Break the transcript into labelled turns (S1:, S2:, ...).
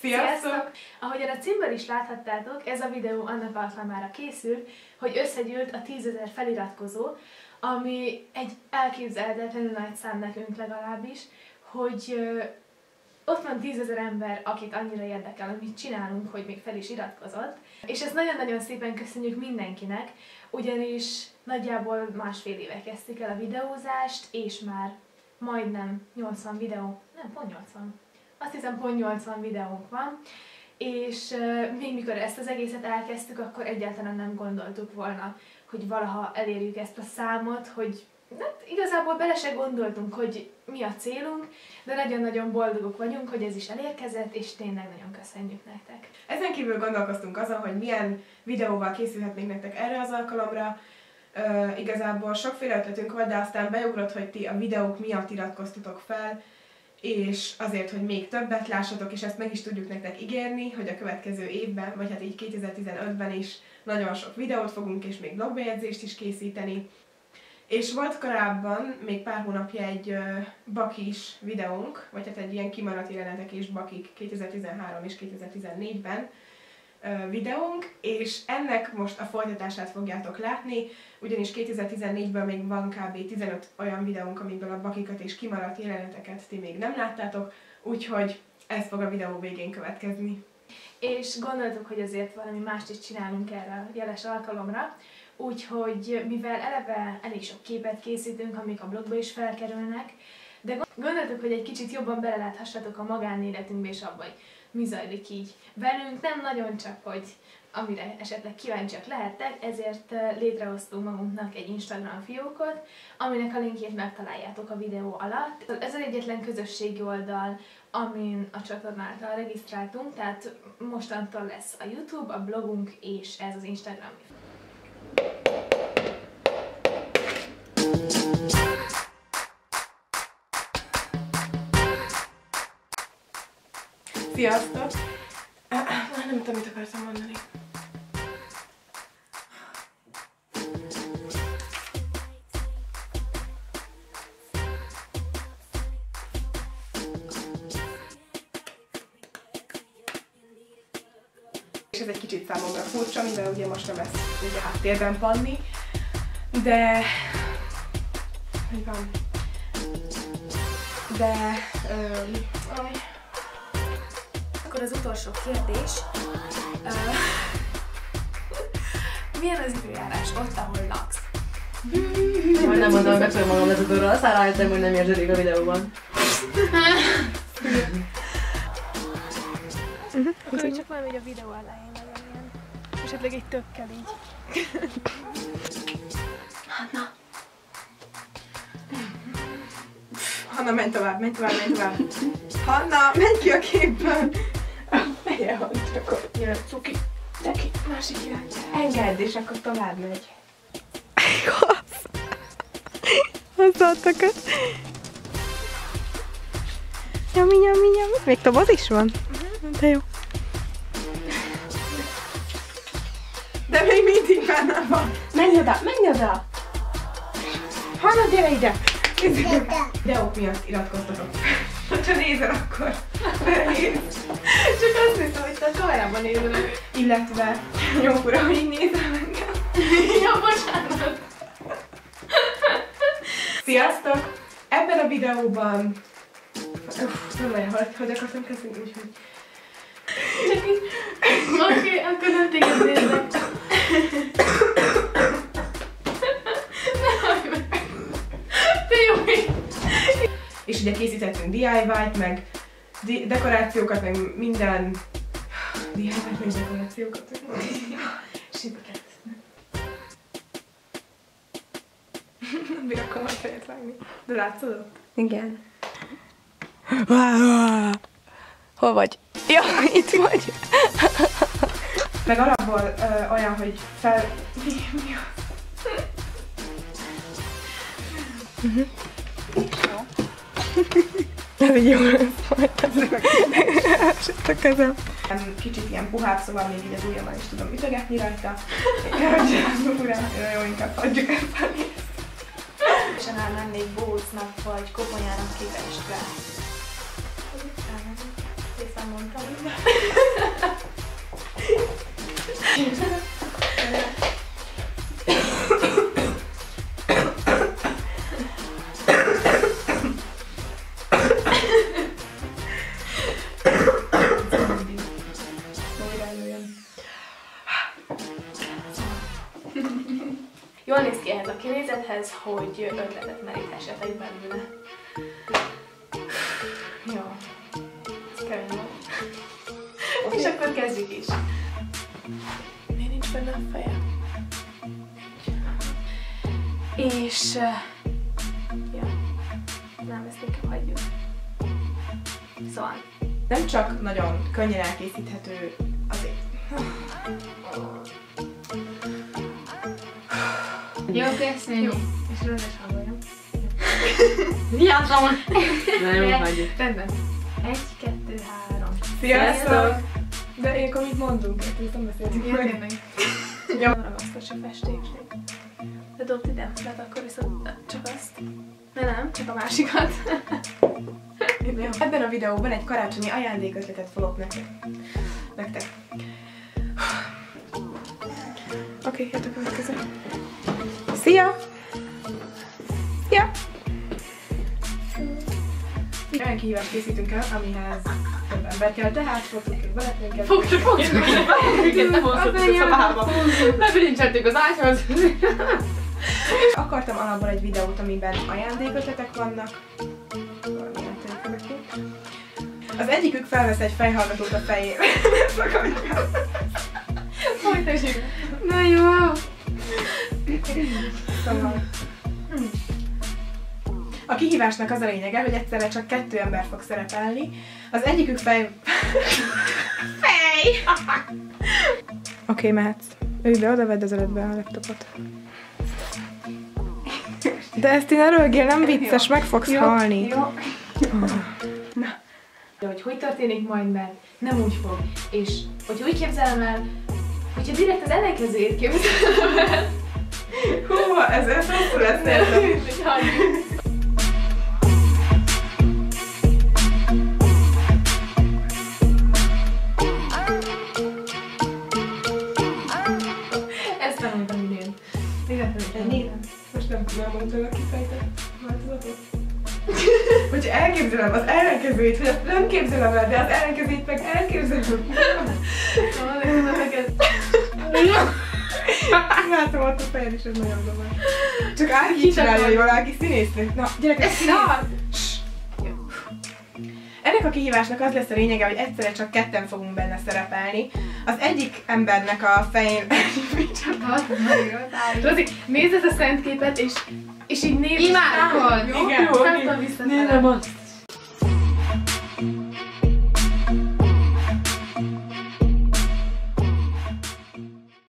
S1: Sziasztok! Ahogyan a címből is láthattátok, ez a videó annak alkalmára készül, hogy összegyűlt a 10 000 feliratkozó, ami egy elképzelhetetlenül nagy szám nekünk legalábbis, hogy ott van 10 000 ember, akit annyira érdekel, amit csinálunk, hogy még fel is iratkozott. És ezt nagyon-nagyon szépen köszönjük mindenkinek, ugyanis nagyjából másfél éve kezdtük el a videózást, és már majdnem 80 videó, nem, pont 80. Azt hiszem, pont 80 videónk van, és még mikor ezt az egészet elkezdtük, akkor egyáltalán nem gondoltuk volna, hogy valaha elérjük ezt a számot, hogy hát igazából bele se gondoltunk, hogy mi a célunk, de nagyon-nagyon boldogok vagyunk, hogy ez is elérkezett, és tényleg nagyon köszönjük nektek.
S2: Ezen kívül gondolkoztunk azon, hogy milyen videóval készülhetnénk nektek erre az alkalomra. Igazából sokféle ötletünk volt, de aztán beugrott, hogy ti a videók miatt iratkoztatok fel, és azért, hogy még többet lássatok, és ezt meg is tudjuk nektek ígérni, hogy a következő évben, vagy hát így 2015-ben is nagyon sok videót fogunk, és még blogbejegyzést is készíteni. És volt korábban, még pár hónapja egy bakis videónk, vagy hát egy ilyen kimaradt jelenetek és bakik 2013 és 2014-ben videónk, és ennek most a folytatását fogjátok látni, ugyanis 2014-ben még van kb. 15 olyan videónk, amiből a bakikat és kimaradt jeleneteket ti még nem láttátok, úgyhogy ez fog a videó végén következni.
S1: És gondoltuk, hogy azért valami mást is csinálunk erre a jeles alkalomra, úgyhogy mivel eleve elég sok képet készítünk, amik a blogba is felkerülnek, de gondoltuk, hogy egy kicsit jobban beleláthassatok a magánéletünkbe és abba, hogy mi zajlik így velünk, nem nagyon csak, hogy amire esetleg kíváncsiak lehettek, ezért létrehoztunk magunknak egy Instagram fiókot, aminek a linkjét megtaláljátok a videó alatt. Ez az egyetlen közösségi oldal, amin a csatornától regisztráltunk, tehát mostantól lesz a YouTube, a blogunk és ez az Instagram.
S2: Sziasztok! Nem tudom, mit akartam mondani. És ez egy kicsit számomra furcsa, mivel ugye most nem lesz ugye háttérben Panni, de... hogy van? De...
S1: Akkor az utolsó kérdés. Milyen az időjárás ott, ahol laksz?
S3: Majd nem mondom meg fel magam vezetőről, aztán rájöttem, hogy nem érződik a videóban.
S1: Akkor csak valami, hogy a videó elején legyen ilyen. Esetleg egy tökkel így.
S2: Hanna! Hanna, menj tovább, menj tovább, menj tovább! Hanna, menj ki a képből! Menjen, hogy akkor jön a cuki. Neki, másik irány. Engedd, és akkor tovább megy.
S4: Hozzáadtak ezt. Nyami, nyami, nyami. Még toboz is van? De jó.
S2: De még mindig benne van. Menj oda, menj oda! Hanna, gyere ide! Videók miatt iratkoztatok. Ha nézel, akkor nézd. Csak azt hiszem, hogy te a kamerában nézel. Illetve, jó ura, hogy így nézel engem.
S1: Ja, bocsánat!
S2: Sziasztok! Ebben a videóban... nem olyan, hogy akartam kezdeni, úgyhogy...
S1: Oké, akkor nem téged nézek. De jó!
S2: És ugye készítettünk DIY-t, meg dekorációkat, meg minden... DIY-t, meg dekorációkat. Sipeket. Nem bírok komoly fejet vágni. De látszod ott?
S4: Igen. Hol vagy? Ja, itt vagy.
S2: Meg alapból olyan, hogy fel... Mi az?
S4: Jó. Ez így jó lesz majd. Esett a kezem.
S2: Kicsit ilyen puhább, szóval még így az ujjammal is tudom ütögetni rajta. Jó, inkább hagyjuk ezt a részt.
S1: És nem még bócnak vagy koponyának képest rá. elmondtam. Jól néz ki ehhez a kinézethez, hogy ötletet meríthessetek belőle. Jó. Ez kemény volt. Okay. És akkor kezdjük is. Miért nincs benne a feje? És... ja. Nem, ezt inkább hagyjuk. Szóval.
S2: Nem csak nagyon könnyen elkészíthető azért.
S5: Jó, köszönjük.
S1: Jó. És rendes hangoljon.
S5: Viadom!
S3: Na jó, hagyjuk.
S1: Rendben. 1, 2, 3.
S2: Sziasztok! De én akkor mit mondunk? Ezt nem beszéltünk
S1: Igen,
S2: meg.
S1: tényleg. Jó. Ragasztos a festéknek. De dobd ide, lehet akkor viszont csak azt. Nem, csak a másikat.
S2: Jó. Ebben a videóban egy karácsonyi ajándékötletet fogok nektek. Oké, jött a következő. Szia! Szia! Olyan kihívást készítünk el, amihez több ember kell, tehát fogtuk egy baletnünket.
S3: Fogtuk őket, nem hoztuk a szobába. Bebilincseltük az ágyhoz.
S2: És akartam alapból egy videót, amiben ajándékötletek vannak. Valamilyen tényleg. Az egyikük felvesz egy fejhallgatót a fejére.
S1: Folytassuk.
S5: Na jó!
S2: Szóval. A kihívásnak az a lényege, hogy egyszerre csak 2 ember fog szerepelni. Az egyikük fej... Oké, mehetsz. Ülj be, oda vedd az előttbe a laptopot. De ezt én rögjél, nem vicces, meg fogsz halni.
S1: Jó. De hogy történik majd, mert nem úgy fog. És hogy úgy képzelem el, hogyha direkt az ellenkezőjét képzelem el.
S2: Húha, ez rosszul lesz értem.
S1: Ezt tanultam idén.
S2: Ennyi? Most nem mondtál a kifejtett változatot? Hogyha elképzelem az ellenkezőjét, hogy azt nem képzelem el, de az ellenkezőjét meg elképzelem. Látom ott a fejed is, ez nagyon zavar. Csak így csinálja, hogy valaki színésznő. Na, gyerekek, ennek a kihívásnak az lesz a lényege, hogy egyszerre csak 2-en fogunk benne szerepelni. Az egyik embernek a fején...
S1: Rozi, nézd ezt a szent képet, és így nézd.
S5: Imádkod!
S1: Jó,
S2: Igen.
S1: jó, vissza.
S3: Nem azt.